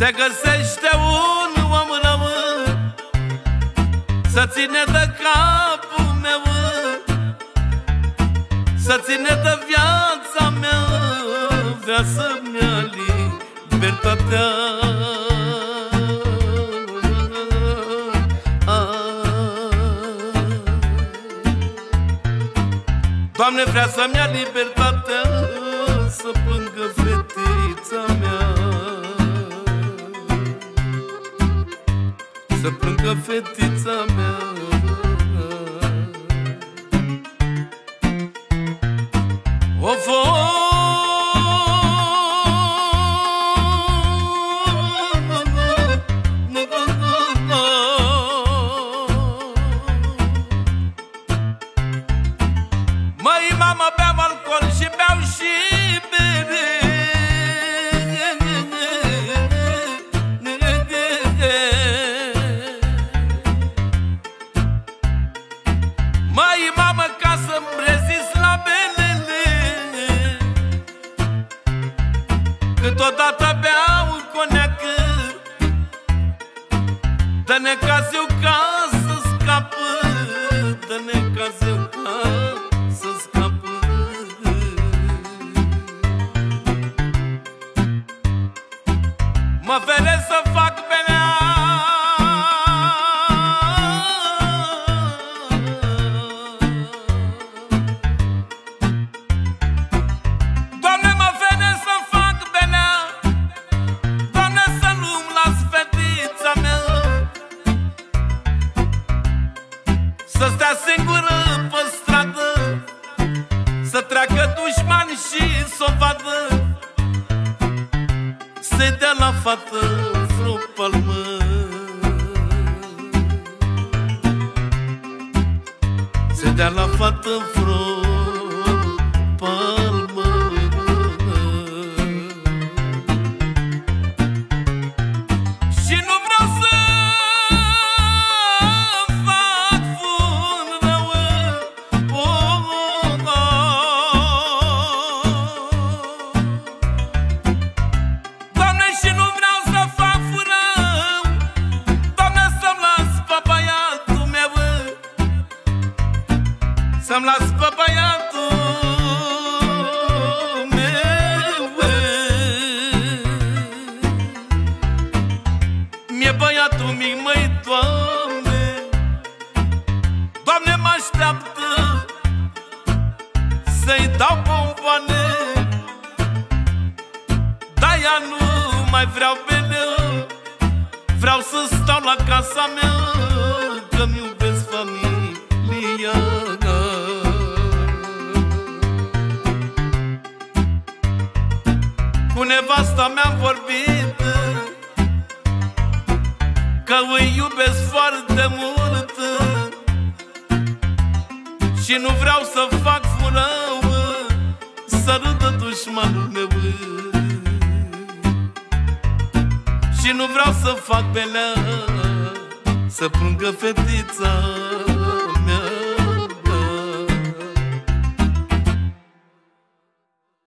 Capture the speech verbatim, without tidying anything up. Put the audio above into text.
Se găsește un om rău să ține de capul meu, să ține de viața mea, vrea să-mi ia libertatea. Doamne, vrea să-mi ia libertatea, să plângă fetița mea, să plângă fetița mea. Of, măi, mama, beau alcool și beau și bere. Măi, mamă, ca să-mi rezist la belele, câteodată beau coneacă, de necaz eu ca să scapă, de necaz eu ca să scapă. Mă feresc să fac belea, Doamne, mă feresc să fac belea, Doamne, să nu-mi las fetița mea să stea singură pe stradă, să treacă dușmani și s-o vadă, să-i dea la fată vreo palmă. Să-i dea la fată vreo palmă. Și nu vreau să fac fun rău, oh, oh, oh. Doamne, și nu vreau să fac fun rău, Doamne, să-mi las pe băiatul meu, să-mi las pe băiatul meu. Mie băiatul mic, măi, Doamne, Doamne, mă așteaptă să-i dau bomboane, dar ea nu mai vreau belea, vreau să stau la casa mea, că-mi iubesc familia. Cu nevasta mea-am vorbit că îi iubesc foarte mult și nu vreau să fac furău, să râdă dușmanul meu, și nu vreau să fac belea, să plângă fetița